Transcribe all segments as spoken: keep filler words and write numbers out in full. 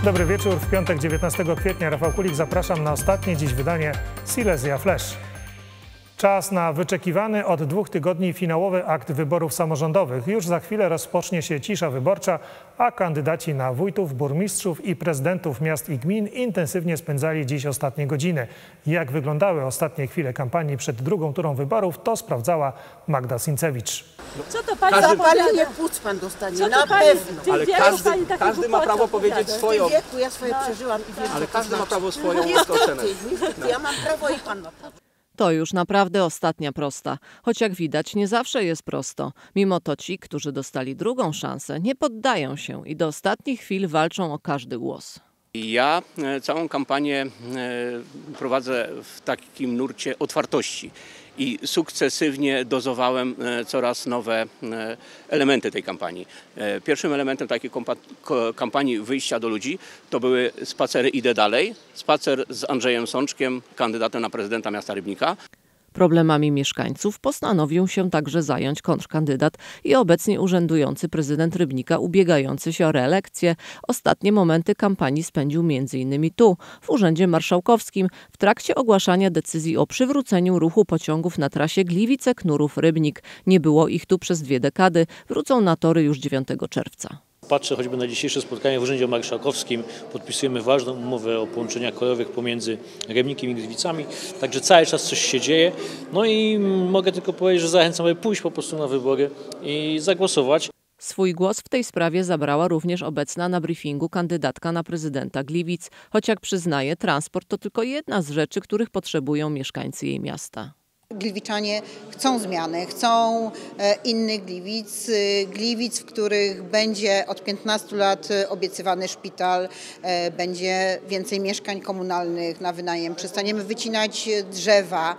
Dobry wieczór. W piątek dziewiętnastego kwietnia Rafał Kulik, zapraszam na ostatnie dziś wydanie Silesia Flash. Czas na wyczekiwany od dwóch tygodni finałowy akt wyborów samorządowych. Już za chwilę rozpocznie się cisza wyborcza, a kandydaci na wójtów, burmistrzów i prezydentów miast i gmin intensywnie spędzali dziś ostatnie godziny. Jak wyglądały ostatnie chwile kampanii przed drugą turą wyborów, to sprawdzała Magda Sincewicz. Co to pani Każdy zapalenie płuc pan dostanie, Co na to pani, pewno. Ale każdy, każdy ma prawo powiedzieć W swoją, tym wieku ja swoje przeżyłam i wiem, ale co każdy to ma znaczy. prawo swoją Niestety, ocenę. niestety, ja mam prawo i pan ma prawo. To już naprawdę ostatnia prosta, choć jak widać nie zawsze jest prosto. Mimo to ci, którzy dostali drugą szansę, nie poddają się i do ostatnich chwil walczą o każdy głos. Ja e, całą kampanię e, prowadzę w takim nurcie otwartości i sukcesywnie dozowałem e, coraz nowe e, elementy tej kampanii. E, pierwszym elementem takiej kampanii wyjścia do ludzi to były spacery Idę Dalej, spacer z Andrzejem Sączkiem, kandydatem na prezydenta miasta Rybnika. Problemami mieszkańców postanowił się także zająć kontrkandydat i obecnie urzędujący prezydent Rybnika ubiegający się o reelekcję. Ostatnie momenty kampanii spędził między innymi tu, w Urzędzie Marszałkowskim, w trakcie ogłaszania decyzji o przywróceniu ruchu pociągów na trasie Gliwice-Knurów-Rybnik. Nie było ich tu przez dwie dekady, wrócą na tory już dziewiątego czerwca. Patrzę choćby na dzisiejsze spotkanie w Urzędzie Marszałkowskim. Podpisujemy ważną umowę o połączeniach kolejowych pomiędzy Rybnikiem i Gliwicami. Także cały czas coś się dzieje. No i mogę tylko powiedzieć, że zachęcam, aby pójść po prostu na wybory i zagłosować. Swój głos w tej sprawie zabrała również obecna na briefingu kandydatka na prezydenta Gliwic. Choć jak przyznaje, transport to tylko jedna z rzeczy, których potrzebują mieszkańcy jej miasta. Gliwiczanie chcą zmiany, chcą innych Gliwic, Gliwic, w których będzie od piętnastu lat obiecywany szpital, będzie więcej mieszkań komunalnych na wynajem, przestaniemy wycinać drzewa,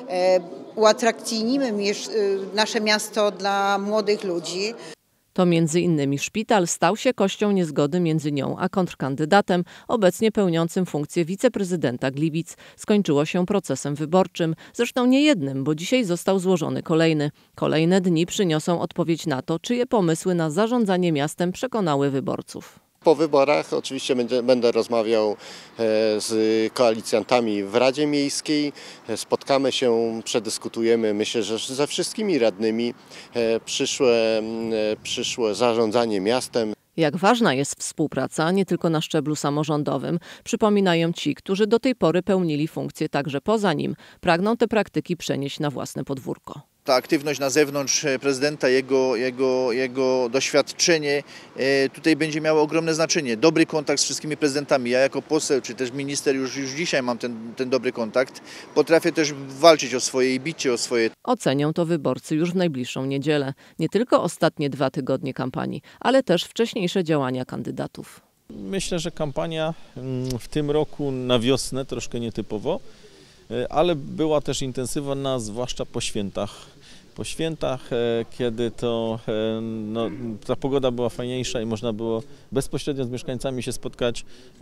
uatrakcyjnimy nasze miasto dla młodych ludzi. To między innymi szpital stał się kością niezgody między nią a kontrkandydatem, obecnie pełniącym funkcję wiceprezydenta Gliwic. Skończyło się procesem wyborczym, zresztą nie jednym, bo dzisiaj został złożony kolejny. Kolejne dni przyniosą odpowiedź na to, czyje pomysły na zarządzanie miastem przekonały wyborców. Po wyborach oczywiście będę, będę rozmawiał z koalicjantami w Radzie Miejskiej. Spotkamy się, przedyskutujemy, myślę, że ze wszystkimi radnymi przyszłe, przyszłe zarządzanie miastem. Jak ważna jest współpraca nie tylko na szczeblu samorządowym, przypominają ci, którzy do tej pory pełnili funkcje także poza nim, pragną te praktyki przenieść na własne podwórko. Ta aktywność na zewnątrz prezydenta, jego, jego, jego doświadczenie tutaj będzie miało ogromne znaczenie. Dobry kontakt z wszystkimi prezydentami. Ja jako poseł czy też minister już, już dzisiaj mam ten, ten dobry kontakt. Potrafię też walczyć o swoje i bicie o swoje. Ocenią to wyborcy już w najbliższą niedzielę. Nie tylko ostatnie dwa tygodnie kampanii, ale też wcześniejsze działania kandydatów. Myślę, że kampania w tym roku na wiosnę troszkę nietypowo, ale była też intensywna, zwłaszcza po świętach. Po świętach, kiedy to no, ta pogoda była fajniejsza i można było bezpośrednio z mieszkańcami się spotkać,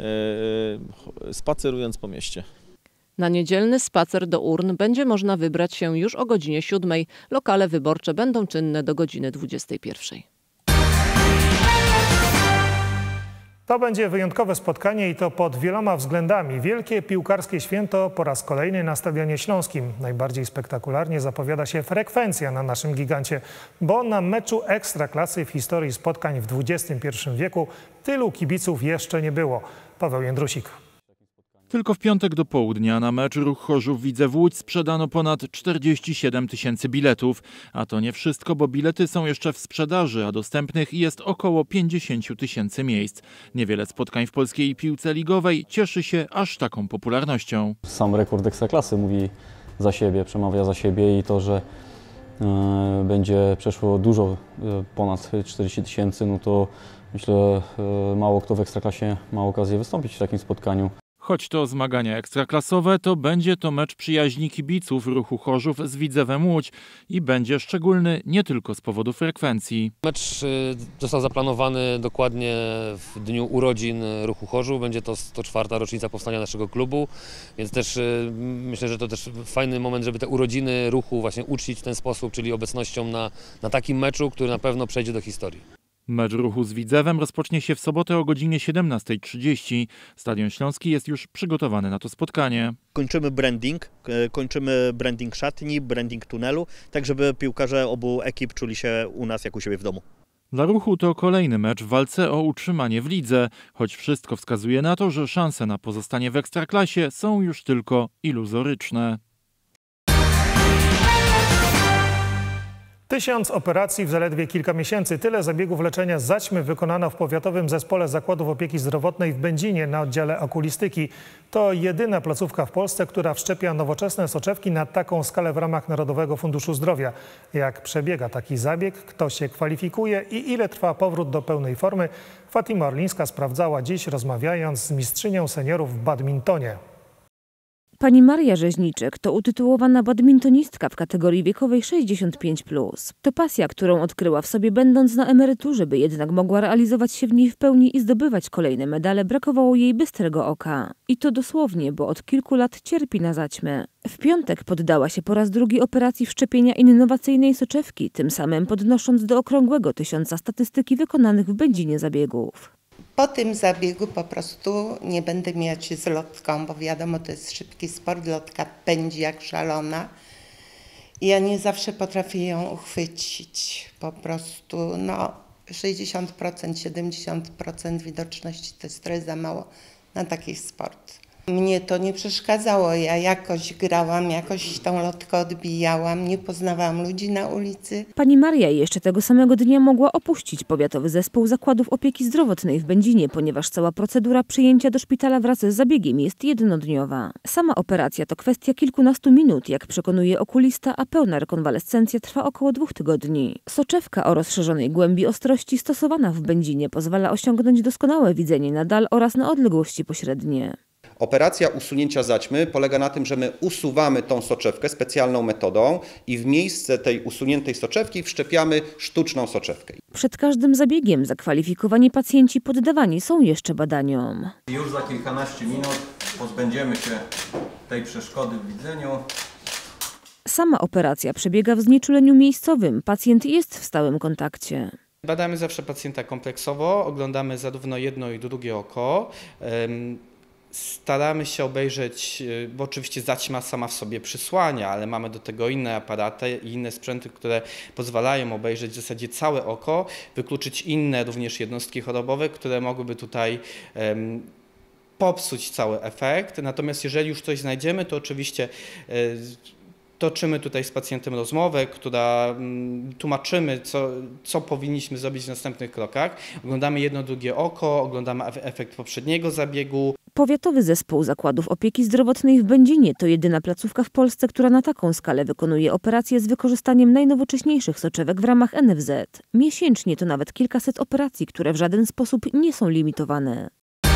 spacerując po mieście. Na niedzielny spacer do urn będzie można wybrać się już o godzinie siódmej. Lokale wyborcze będą czynne do godziny dwudziestej pierwszej. To będzie wyjątkowe spotkanie i to pod wieloma względami. Wielkie piłkarskie święto po raz kolejny na Stadionie Śląskim. Najbardziej spektakularnie zapowiada się frekwencja na naszym gigancie, bo na meczu ekstraklasy w historii spotkań w dwudziestym pierwszym wieku tylu kibiców jeszcze nie było. Paweł Jędrusik. Tylko w piątek do południa na mecz Ruch Chorzów-Widzew Łódź sprzedano ponad czterdzieści siedem tysięcy biletów. A to nie wszystko, bo bilety są jeszcze w sprzedaży, a dostępnych jest około pięćdziesiąt tysięcy miejsc. Niewiele spotkań w polskiej piłce ligowej cieszy się aż taką popularnością. Sam rekord ekstraklasy mówi za siebie, przemawia za siebie i to, że e, będzie przeszło dużo e, ponad czterdzieści tysięcy, no to myślę, e, mało kto w ekstraklasie ma okazję wystąpić w takim spotkaniu. Choć to zmagania ekstraklasowe, to będzie to mecz przyjaźni kibiców Ruchu Chorzów z Widzewem Łódź i będzie szczególny nie tylko z powodu frekwencji. Mecz został zaplanowany dokładnie w dniu urodzin Ruchu Chorzów. Będzie to sto czwarta rocznica powstania naszego klubu, więc też myślę, że to też fajny moment, żeby te urodziny Ruchu właśnie uczcić w ten sposób, czyli obecnością na, na takim meczu, który na pewno przejdzie do historii. Mecz Ruchu z Widzewem rozpocznie się w sobotę o godzinie siedemnastej trzydzieści. Stadion Śląski jest już przygotowany na to spotkanie. Kończymy branding, kończymy branding szatni, branding tunelu, tak żeby piłkarze obu ekip czuli się u nas jak u siebie w domu. Dla Ruchu to kolejny mecz w walce o utrzymanie w lidze, choć wszystko wskazuje na to, że szanse na pozostanie w Ekstraklasie są już tylko iluzoryczne. Tysiąc operacji w zaledwie kilka miesięcy. Tyle zabiegów leczenia zaćmy wykonano w Powiatowym Zespole Zakładów Opieki Zdrowotnej w Będzinie na oddziale okulistyki. To jedyna placówka w Polsce, która wszczepia nowoczesne soczewki na taką skalę w ramach Narodowego Funduszu Zdrowia. Jak przebiega taki zabieg, kto się kwalifikuje i ile trwa powrót do pełnej formy, Fatima Orlińska sprawdzała dziś, rozmawiając z mistrzynią seniorów w badmintonie. Pani Maria Rzeźniczek to utytułowana badmintonistka w kategorii wiekowej sześćdziesiąt pięć plus. To pasja, którą odkryła w sobie będąc na emeryturze, by jednak mogła realizować się w niej w pełni i zdobywać kolejne medale, brakowało jej bystrego oka. I to dosłownie, bo od kilku lat cierpi na zaćmę. W piątek poddała się po raz drugi operacji wszczepienia innowacyjnej soczewki, tym samym podnosząc do okrągłego tysiąca statystyki wykonanych w Będzinie zabiegów. Po tym zabiegu po prostu nie będę mieć z lotką, bo wiadomo, to jest szybki sport, lotka pędzi jak szalona. I ja nie zawsze potrafię ją uchwycić. Po prostu no sześćdziesiąt procent, siedemdziesiąt procent widoczności to jest trochę za mało na taki sport. Mnie to nie przeszkadzało, ja jakoś grałam, jakoś tą lotkę odbijałam, nie poznawałam ludzi na ulicy. Pani Maria jeszcze tego samego dnia mogła opuścić Powiatowy Zespół Zakładów Opieki Zdrowotnej w Będzinie, ponieważ cała procedura przyjęcia do szpitala wraz z zabiegiem jest jednodniowa. Sama operacja to kwestia kilkunastu minut, jak przekonuje okulista, a pełna rekonwalescencja trwa około dwóch tygodni. Soczewka o rozszerzonej głębi ostrości stosowana w Będzinie pozwala osiągnąć doskonałe widzenie na dal oraz na odległości pośrednie. Operacja usunięcia zaćmy polega na tym, że my usuwamy tą soczewkę specjalną metodą i w miejsce tej usuniętej soczewki wszczepiamy sztuczną soczewkę. Przed każdym zabiegiem zakwalifikowani pacjenci poddawani są jeszcze badaniom. Już za kilkanaście minut pozbędziemy się tej przeszkody w widzeniu. Sama operacja przebiega w znieczuleniu miejscowym. Pacjent jest w stałym kontakcie. Badamy zawsze pacjenta kompleksowo, oglądamy zarówno jedno i drugie oko. Staramy się obejrzeć, bo oczywiście zaćma sama w sobie przysłania, ale mamy do tego inne aparaty i inne sprzęty, które pozwalają obejrzeć w zasadzie całe oko, wykluczyć inne również jednostki chorobowe, które mogłyby tutaj um, popsuć cały efekt. Natomiast jeżeli już coś znajdziemy, to oczywiście um, toczymy tutaj z pacjentem rozmowę, która um, tłumaczymy, co, co powinniśmy zrobić w następnych krokach. Oglądamy jedno, drugie oko, oglądamy efekt poprzedniego zabiegu. Powiatowy Zespół Zakładów Opieki Zdrowotnej w Będzinie to jedyna placówka w Polsce, która na taką skalę wykonuje operacje z wykorzystaniem najnowocześniejszych soczewek w ramach N F Z. Miesięcznie to nawet kilkaset operacji, które w żaden sposób nie są limitowane.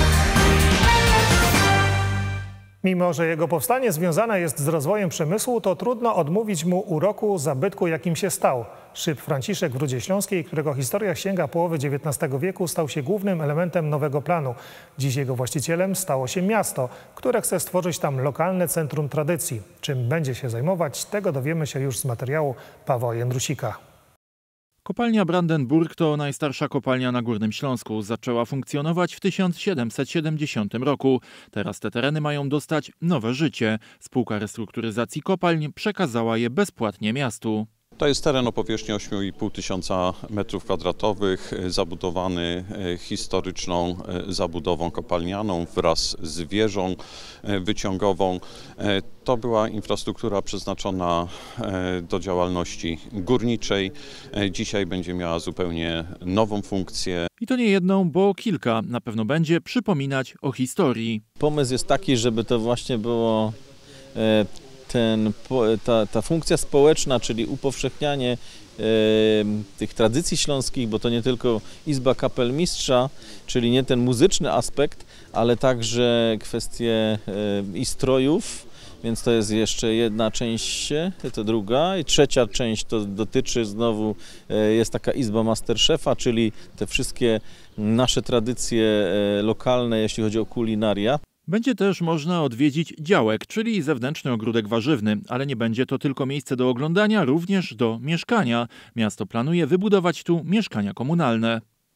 Mimo że jego powstanie związane jest z rozwojem przemysłu, to trudno odmówić mu uroku zabytku, jakim się stał. Szyb Franciszek w Rudzie Śląskiej, którego historia sięga połowy dziewiętnastego wieku, stał się głównym elementem nowego planu. Dziś jego właścicielem stało się miasto, które chce stworzyć tam lokalne centrum tradycji. Czym będzie się zajmować, tego dowiemy się już z materiału Pawła Jędrusika. Kopalnia Brandenburg to najstarsza kopalnia na Górnym Śląsku. Zaczęła funkcjonować w tysiąc siedemset siedemdziesiątym roku. Teraz te tereny mają dostać nowe życie. Spółka Restrukturyzacji Kopalń przekazała je bezpłatnie miastu. To jest teren o powierzchni ośmiu i pół tysiąca metrów kwadratowych, zabudowany historyczną zabudową kopalnianą wraz z wieżą wyciągową. To była infrastruktura przeznaczona do działalności górniczej. Dzisiaj będzie miała zupełnie nową funkcję. I to nie jedną, bo kilka. Na pewno będzie przypominać o historii. Pomysł jest taki, żeby to właśnie było ten, ta, ta funkcja społeczna, czyli upowszechnianie e, tych tradycji śląskich, bo to nie tylko Izba Kapelmistrza, czyli nie ten muzyczny aspekt, ale także kwestie e, i strojów, więc to jest jeszcze jedna część, to druga i trzecia część to dotyczy znowu, e, jest taka Izba Masterchefa, czyli te wszystkie nasze tradycje e, lokalne, jeśli chodzi o kulinaria. Będzie też można odwiedzić działek, czyli zewnętrzny ogródek warzywny, ale nie będzie to tylko miejsce do oglądania, również do mieszkania. Miasto planuje wybudować tu mieszkania komunalne.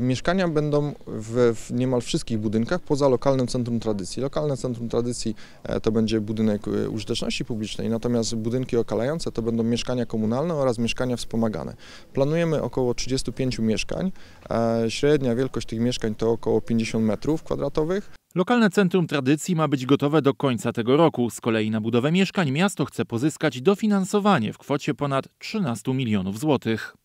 Mieszkania będą w, w niemal wszystkich budynkach poza lokalnym centrum tradycji. Lokalne centrum tradycji to będzie budynek użyteczności publicznej, natomiast budynki okalające to będą mieszkania komunalne oraz mieszkania wspomagane. Planujemy około trzydziestu pięciu mieszkań. Średnia wielkość tych mieszkań to około pięćdziesiąt metrów kwadratowych. Lokalne Centrum Tradycji ma być gotowe do końca tego roku. Z kolei na budowę mieszkań miasto chce pozyskać dofinansowanie w kwocie ponad trzynastu milionów złotych.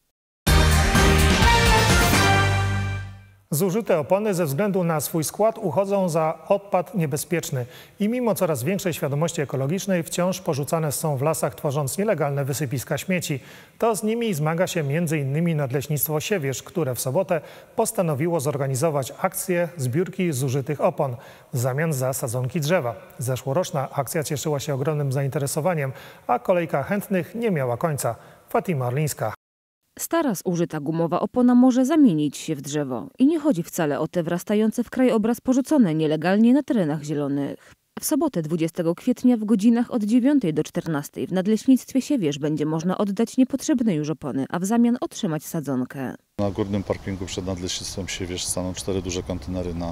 Zużyte opony ze względu na swój skład uchodzą za odpad niebezpieczny i mimo coraz większej świadomości ekologicznej wciąż porzucane są w lasach, tworząc nielegalne wysypiska śmieci. To z nimi zmaga się między innymi Nadleśnictwo Siewierz, które w sobotę postanowiło zorganizować akcję zbiórki zużytych opon w zamian za sadzonki drzewa. Zeszłoroczna akcja cieszyła się ogromnym zainteresowaniem, a kolejka chętnych nie miała końca. Fatima Orlińska. Stara zużyta gumowa opona może zamienić się w drzewo. I nie chodzi wcale o te wrastające w krajobraz porzucone nielegalnie na terenach zielonych. W sobotę dwudziestego kwietnia w godzinach od dziewiątej do czternastej w Nadleśnictwie Siewierz będzie można oddać niepotrzebne już opony, a w zamian otrzymać sadzonkę. Na górnym parkingu przed Nadleśnictwem Siewierz staną cztery duże kontenery na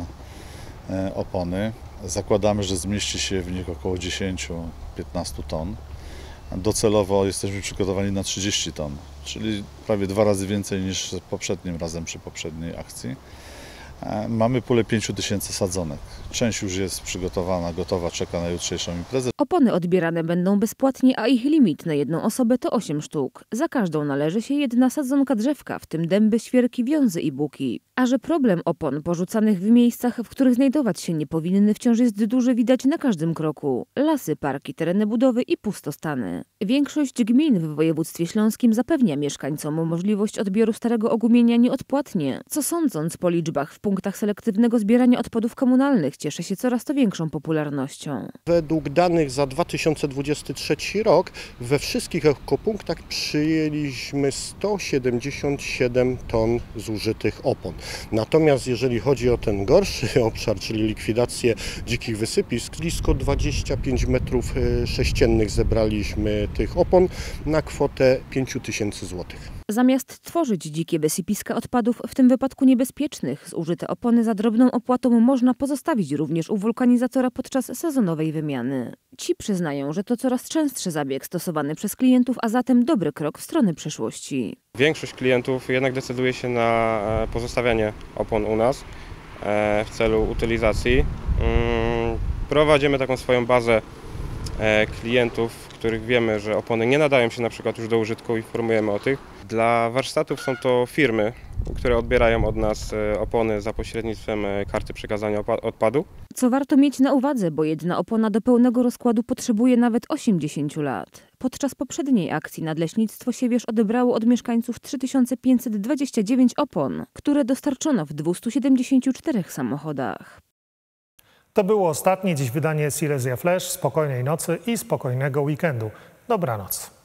opony. Zakładamy, że zmieści się w nich około dziesięć do piętnastu ton. Docelowo jesteśmy przygotowani na trzydzieści ton, czyli prawie dwa razy więcej niż poprzednim razem przy poprzedniej akcji. Mamy pulę pięciu tysięcy sadzonek. Część już jest przygotowana, gotowa, czeka na jutrzejszą imprezę. Opony odbierane będą bezpłatnie, a ich limit na jedną osobę to osiem sztuk. Za każdą należy się jedna sadzonka drzewka, w tym dęby, świerki, wiązy i buki. A że problem opon porzucanych w miejscach, w których znajdować się nie powinny, wciąż jest duży, widać na każdym kroku. Lasy, parki, tereny budowy i pustostany. Większość gmin w województwie śląskim zapewnia mieszkańcom możliwość odbioru starego ogumienia nieodpłatnie, co sądząc po liczbach w punktach selektywnego zbierania odpadów komunalnych cieszy się coraz to większą popularnością. Według danych za dwa tysiące dwudziesty trzeci rok we wszystkich ekopunktach przyjęliśmy sto siedemdziesiąt siedem ton zużytych opon. Natomiast jeżeli chodzi o ten gorszy obszar, czyli likwidację dzikich wysypisk, blisko dwadzieścia pięć metrów sześciennych zebraliśmy tych opon na kwotę pięć tysięcy złotych. Zamiast tworzyć dzikie wysypiska odpadów, w tym wypadku niebezpiecznych, zużyte opony za drobną opłatą można pozostawić również u wulkanizatora podczas sezonowej wymiany. Ci przyznają, że to coraz częstszy zabieg stosowany przez klientów, a zatem dobry krok w stronę przyszłości. Większość klientów jednak decyduje się na pozostawianie opon u nas w celu utylizacji. Prowadzimy taką swoją bazę klientów, których wiemy, że opony nie nadają się na przykład już do użytku, informujemy o tych. Dla warsztatów są to firmy, które odbierają od nas opony za pośrednictwem karty przekazania odpadu. Co warto mieć na uwadze, bo jedna opona do pełnego rozkładu potrzebuje nawet osiemdziesiąt lat. Podczas poprzedniej akcji Nadleśnictwo Siewierz odebrało od mieszkańców trzy tysiące pięćset dwadzieścia dziewięć opon, które dostarczono w dwustu siedemdziesięciu czterech samochodach. To było ostatnie dziś wydanie Silesia Flash. Spokojnej nocy i spokojnego weekendu. Dobranoc.